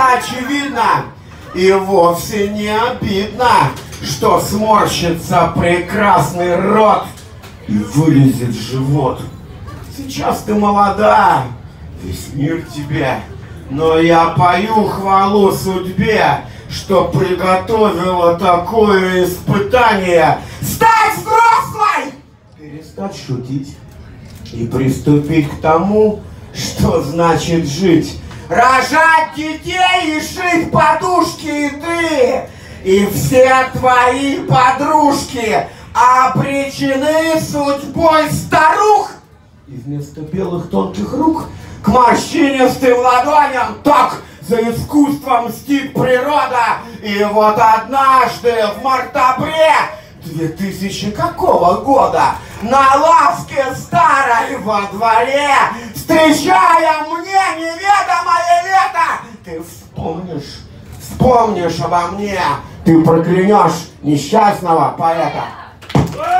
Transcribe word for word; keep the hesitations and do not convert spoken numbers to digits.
очевидно и вовсе не обидно, что сморщится прекрасный рот и вылезет живот. Сейчас ты молода, весь мир тебе, но я пою хвалу судьбе, что приготовила такое испытание. Стать взрослой! Перестать шутить и приступить к тому, что значит жить. Рожать детей и шить подушки и ты, и все твои подружки обречены судьбой старух. И вместо белых тонких рук к морщинистым ладоням так за искусством мстит природа. И вот однажды в мартабре две тысячи какого года на лавке старой во дворе, встречая мне неведомое лето, ты вспомнишь, вспомнишь обо мне, ты проклянешь несчастного поэта.